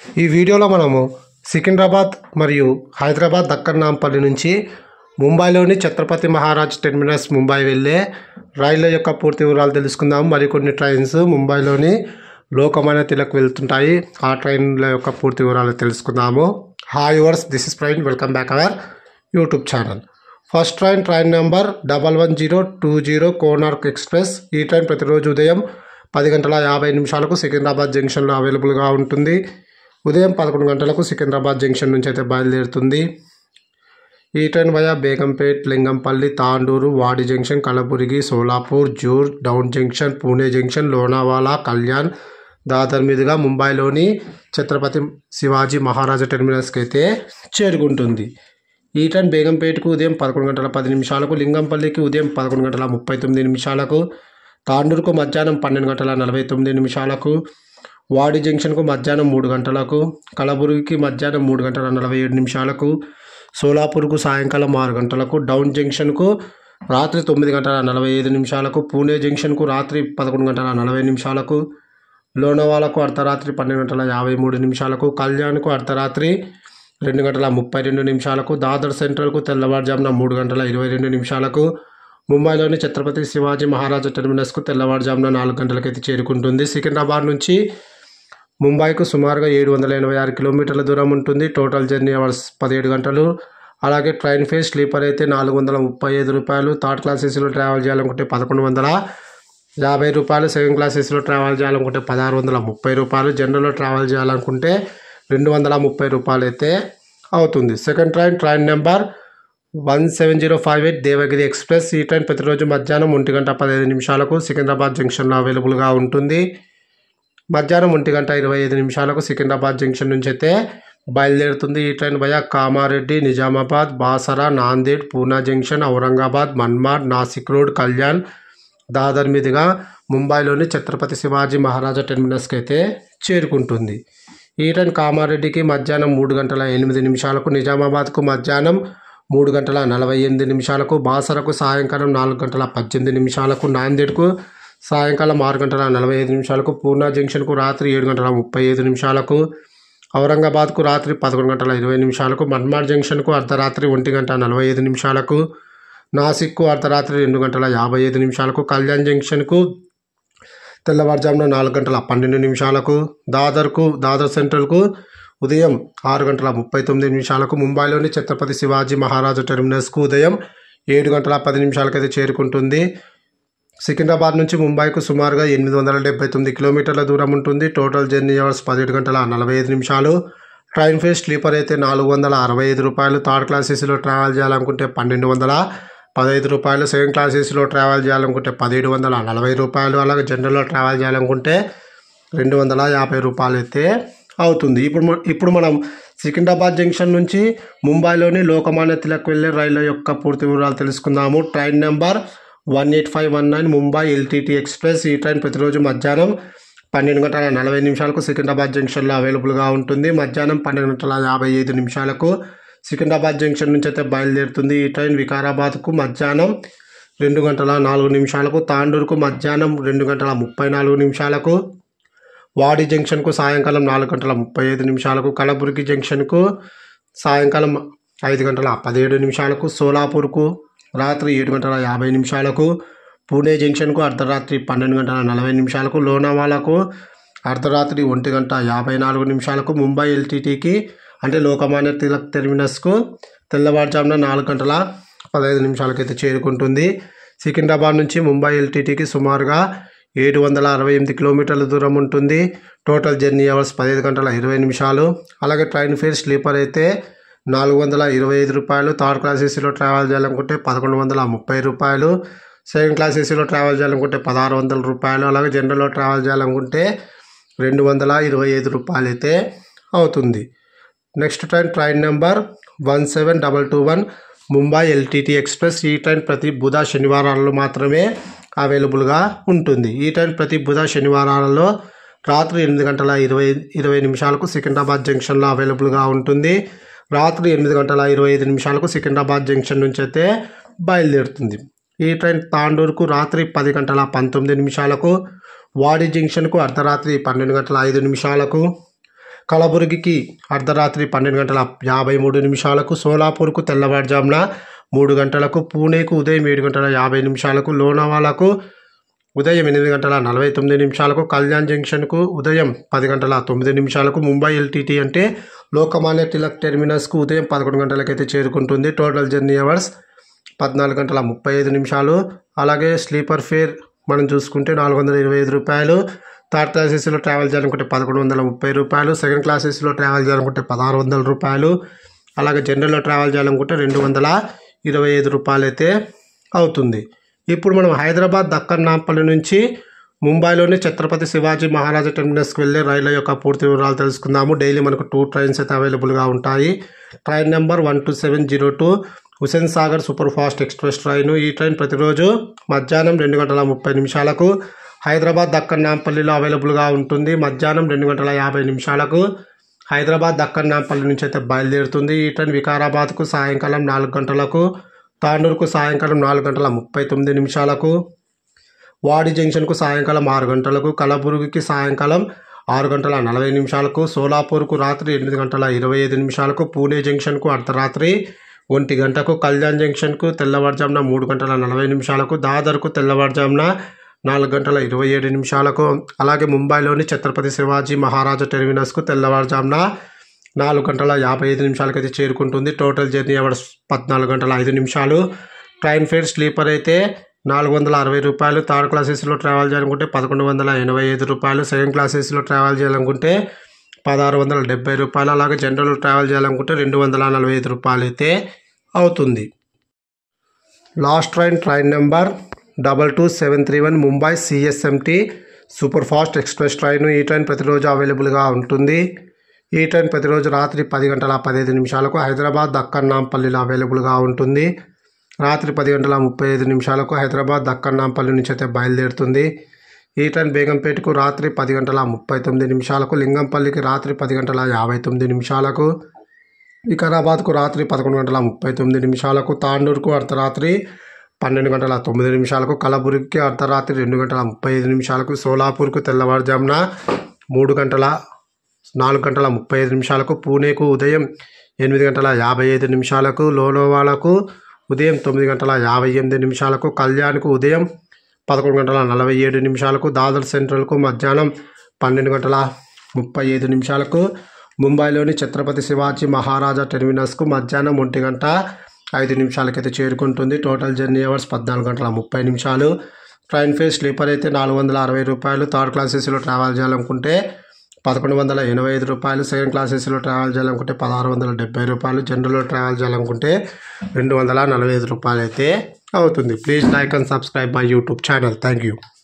ఈ వీడియోలో మనము సికింద్రాబాద్ మరియు హైదరాబాద్ దక్కన్ నాంపల్లి నుంచి ముంబైలోని ఛత్రపతి మహారాజ్ టెర్మినస్ ముంబై వెళ్ళే రైళ్ల యొక్క పూర్తి వివరాలు తెలుసుకుందాం. మరికొన్ని ట్రైన్స్ ముంబైలోని లోకమాన్య తిలక్ వెళ్తుంటాయి. ఆ ట్రైన్ల యొక్క పూర్తి వివరాలు తెలుసుకుందాము. Hi viewers, this is Praveen. Welcome back our YouTube channel. First train number 11020 Konark express. ఈ ట్రైన్ ప్రతిరోజు ఉదయం 10:50 సికింద్రాబాద్ జంక్షన్లో అవైలబుల్గా ఉంటుంది. ఉదయం 11 గంటలకు సికింద్రాబాద్ జంక్షన్ నుంచి అయితే బయలుదేరుతుంది. ఈ train via Begumpet, Lingampalli, Tandur, Wadi junction, Kalaburagi, Solapur, జూర్, డౌన్ జంక్షన్, పూణే జంక్షన్, లోనావాలా, కళ్యాణ్, దాదర్ మీదుగా ముంబైలోని ఛత్రపతి శివాజీ మహారాజా టెర్మినస్కి అయితే చేరుకుంటుంది. ఈ ట్రైన్ బేగంపేట్కు ఉదయం 11:10, లింగంపల్లికి ఉదయం 11:39, తాండూరుకు మధ్యాహ్నం 12:49, వాడి జంక్షన్కు మధ్యాహ్నం 3 గంటలకు, కలబుర్గికి మధ్యాహ్నం 3:47, సోలాపూర్కు సాయంకాలం 6 గంటలకు, డౌన్ జంక్షన్కు రాత్రి 9:45, పూణే జంక్షన్కు రాత్రి 11:40, లోనావాలకు అర్ధరాత్రి 12:53, కళ్యాణ్కు అర్ధరాత్రి 2:32, దాదర్ సెంట్రల్కు తెల్లవారుజామున 3:22, ముంబైలోని ఛత్రపతి శివాజీ మహారాజా టెర్మినస్కు తెల్లవారుజామున 4 గంటలకైతే చేరుకుంటుంది. సికింద్రాబాద్ నుంచి ముంబైకు సుమారుగా 786 కిలోమీటర్ల దూరం ఉంటుంది. టోటల్ జర్నీ అవర్స్ 17 గంటలు. అలాగే ట్రైన్ ఫేర్ స్లీపర్ అయితే 435 రూపాయలు, థర్డ్ క్లాస్ ఏసీలో ట్రావెల్ చేయాలనుకుంటే 1150 రూపాయలు, సెకండ్ క్లాస్ ఏసీలో ట్రావెల్ చేయాలనుకుంటే 1630 రూపాయలు, జనరల్లో ట్రావెల్ చేయాలనుకుంటే 230 రూపాయలు అయితే అవుతుంది. Second train number 17058 Devagiri express. ఈ ట్రైన్ ప్రతిరోజు మధ్యాహ్నం 1:15 సికింద్రాబాద్ జంక్షన్లో అవైలబుల్గా ఉంటుంది. మధ్యాహ్నం 1:25 సికింద్రాబాద్ జంక్షన్ నుంచి అయితే బయలుదేరుతుంది. ఈ train via Kamareddy, Nizamabad, Basara, Nanded, Poona junction, Aurangabad, Manmad, Nashik road, Kalyan, Dadar మీదుగా ముంబైలోని ఛత్రపతి శివాజీ మహారాజా టెర్మినస్కి అయితే చేరుకుంటుంది. ఈ ట్రైన్ కామారెడ్డికి మధ్యాహ్నం 3:08, నిజామాబాద్కు మధ్యాహ్నం 3:48, బాసరకు సాయంకాలం 4:18, నాందేడ్కు సాయంకాలం 6:45, పూనా జంక్షన్కు రాత్రి 7:35, ఔరంగాబాద్కు రాత్రి 11:20, మన్మాడ్ జంక్షన్కు అర్ధరాత్రి 1:45, నాసిక్కు అర్ధరాత్రి 2:55, కళ్యాణ్ జంక్షన్కు తెల్లవారుజామున 4:12, దాదర్ సెంట్రల్కు ఉదయం 6:39, ముంబైలోని ఛత్రపతి శివాజీ మహారాజా టెర్మినస్కు ఉదయం 7:10 అయితే చేరుకుంటుంది. సికింద్రాబాద్ నుంచి ముంబైకు సుమారుగా 879 కిలోమీటర్ల దూరం ఉంటుంది. Total journey hours 17:45. Train fare sleeper అయితే 465 రూపాయలు, థర్డ్ క్లాస్ ఏసీలో ట్రావెల్ చేయాలనుకుంటే 1215 రూపాయలు, సెకండ్ క్లాస్ ఏసీలో ట్రావెల్ చేయాలనుకుంటే 1740 రూపాయలు, అలాగే జనరల్లో ట్రావెల్ చేయాలనుకుంటే 250 రూపాయలు అయితే అవుతుంది. ఇప్పుడు మనం సికింద్రాబాద్ జంక్షన్ నుంచి ముంబైలోని లోకమాన్య తిలక్ వెళ్ళే రైళ్ల యొక్క పూర్తి వివరాలు తెలుసుకుందాము. Train number 18519 Mumbai LTT express. ఈ ట్రైన్ ప్రతిరోజు మధ్యాహ్నం 12:40 సికింద్రాబాద్ జంక్షన్లో అవైలబుల్గా ఉంటుంది. మధ్యాహ్నం 12:55 సికింద్రాబాద్ జంక్షన్ నుంచి అయితే బయలుదేరుతుంది. ఈ ట్రైన్ వికారాబాద్కు మధ్యాహ్నం 2:04, తాండూరుకు మధ్యాహ్నం 2:34, వాడి జంక్షన్కు సాయంకాలం 4:35, కలబుర్గి జంక్షన్కు సాయంకాలం 5:17, సోలాపూర్కు రాత్రి 7:50, పూణే జంక్షన్కు అర్ధరాత్రి 12:40, లోనావాలాకు అర్ధరాత్రి 1:54, ముంబై ఎల్టీటీకి అంటే లోకమాన్య తిలక్ టెర్మినస్కు తెల్లవారుజామున 4:15 అయితే చేరుకుంటుంది. సికింద్రాబాద్ నుంచి ముంబై ఎల్టీటీకి సుమారుగా 768 కిలోమీటర్ల దూరం ఉంటుంది. Total journey hours 15:20. అలాగే ట్రైన్ ఫేర్ స్లీపర్ అయితే 425 రూపాయలు, థర్డ్ క్లాస్ ఏసీలో ట్రావెల్ చేయాలనుకుంటే 1130 రూపాయలు, సెకండ్ క్లాస్ ఏసీలో ట్రావెల్ చేయాలనుకుంటే 1600 రూపాయలు, అలాగే జనరల్లో ట్రావెల్ చేయాలనుకుంటే 225 రూపాయలు అయితే అవుతుంది. Next train number 17221 Mumbai LTT express. ఈ ట్రైన్ ప్రతి బుధ శనివారాలలో మాత్రమే అవైలబుల్గా ఉంటుంది. ఈ ట్రైన్ ప్రతి బుధ శనివారాలలో రాత్రి 8:20 సికింద్రాబాద్ జంక్షన్లో అవైలబుల్గా ఉంటుంది. రాత్రి 8:25 సికింద్రాబాద్ జంక్షన్ నుంచి అయితే బయలుదేరుతుంది. ఈ ట్రైన్ తాండూరుకు రాత్రి 10:19, వాడి జంక్షన్కు అర్ధరాత్రి 12:05, కలబుర్గికి అర్ధరాత్రి 12:53, సోలాపూర్కు తెల్లవారుజామున 3 గంటలకు, పూణేకు ఉదయం 7:50, లోనావాలకు ఉదయం 8:49, కళ్యాణ్ జంక్షన్కు ఉదయం 10:09, ముంబై ఎల్టీటీ అంటే లోకమాన్య తిలక్ టెర్మినస్కు ఉదయం 11 గంటలకైతే చేరుకుంటుంది. Total journey hours 14:35. అలాగే స్లీపర్ ఫేర్ మనం చూసుకుంటే 425 రూపాయలు. థర్డ్ క్లాస్ ఏసీలో ట్రావెల్ చేయాలనుకుంటే 1130 రూపాయలు. సెకండ్ క్లాస్ ఏసీలో ట్రావెల్ చేయాలనుకుంటే 1600 రూపాయలు. అలాగే జనరల్లో ట్రావెల్ చేయాలనుకుంటే 225 రూపాయలు అయితే అవుతుంది. ఇప్పుడు మనం హైదరాబాద్ దక్కన్ నాంపల్లి నుంచి ముంబైలోని ఛత్రపతి శివాజీ మహారాజా టెర్మినస్కి వెళ్ళే రైళ్ల యొక్క పూర్తి వివరాలు తెలుసుకుందాము. డైలీ మనకు 2 ట్రైన్స్ అయితే అవైలబుల్గా ఉంటాయి. Train number 12702 Hussain Sagar super fast express train. ఈ ట్రైన్ ప్రతిరోజు మధ్యాహ్నం 2:30 హైదరాబాద్ దక్కన్ నాంపల్లిలో అవైలబుల్గా ఉంటుంది. మధ్యాహ్నం 2:50 హైదరాబాద్ దక్కన్ నాంపల్లి నుంచి అయితే బయలుదేరుతుంది. ఈ ట్రైన్ వికారాబాద్కు సాయంకాలం 4 గంటలకు, తాండూరుకు సాయంకాలం 4:39, వాడి జంక్షన్కు సాయంకాలం 6 గంటలకు, కలబుర్గికి సాయంకాలం 6:40, సోలాపూర్కు రాత్రి 8:25, పూణే జంక్షన్కు అర్ధరాత్రి 1 గంటకు, కళ్యాణ్ జంక్షన్కు తెల్లవారుజామున 3:40, దాదర్కు తెల్లవారుజామున 4:27, అలాగే ముంబైలోని ఛత్రపతి శివాజీ మహారాజా టెర్మినస్కు తెల్లవారుజామున 4:55 అయితే చేరుకుంటుంది. Total journey hours 14:05. Train fare sleeper అయితే 460 రూపాయలు. థర్డ్ క్లాస్ ఏసీలో ట్రావెల్ చేయాలనుకుంటే 1185 రూపాయలు. సెకండ్ క్లాస్ ఏసీలో ట్రావెల్ చేయాలనుకుంటే 1670 రూపాయలు. అలాగే జనరల్లో ట్రావెల్ చేయాలనుకుంటే 245 రూపాయలు అయితే అవుతుంది. Last train number 22731 Mumbai CSMT super fast express train. ఈ ట్రైన్ ప్రతిరోజు అవైలబుల్గా ఉంటుంది. ఈ ట్రైన్ ప్రతిరోజు రాత్రి 10:15 హైదరాబాద్ దక్కన్ నాంపల్లిలో అవైలబుల్గా ఉంటుంది. రాత్రి 10:35 హైదరాబాద్ దక్కన్ నాంపల్లి నుంచి అయితే బయలుదేరుతుంది. ఈ ట్రైన్ బేగంపేటకు రాత్రి 10:39, లింగంపల్లికి రాత్రి 10:59, వికారాబాద్కు రాత్రి 11:39, తాండూరుకు అర్ధరాత్రి 12:09, కలబుర్గికి అర్ధరాత్రి 2:35, సోలాపూర్కు తెల్లవారుజామున 4:35, పూణేకు ఉదయం 8:55, లోనావాలకు ఉదయం 9:58, కళ్యాణ్కు ఉదయం 11:47, దాదర్ సెంట్రల్కు మధ్యాహ్నం 12:35, ముంబైలోని ఛత్రపతి శివాజీ మహారాజా టెర్మినస్కు మధ్యాహ్నం 1:05 అయితే చేరుకుంటుంది. Total journey hours 14:30. Train fare sleeper అయితే 460 రూపాయలు. థర్డ్ క్లాస్ ఏసీలో ట్రావెల్ చేయాలనుకుంటే 1185 రూపాయలు. సెకండ్ క్లాస్ ఏసీలో ట్రావెల్ చేయాలనుకుంటే 1670 రూపాయలు. జనరల్లో ట్రావెల్ చేయాలనుకుంటే 245 రూపాయలు అయితే అవుతుంది. Please like and subscribe my YouTube channel. Thank you.